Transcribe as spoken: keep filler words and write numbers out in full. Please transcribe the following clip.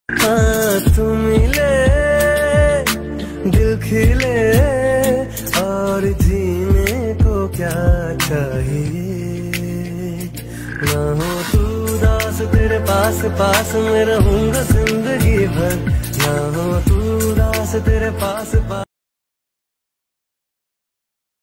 हाँ तू मिले दिल खिले और जीने को क्या चाहिए। ना हो तू उदास तेरे पास पास मैं रहूंगा जिंदगी भर। ना हो तू उदास तेरे पास पास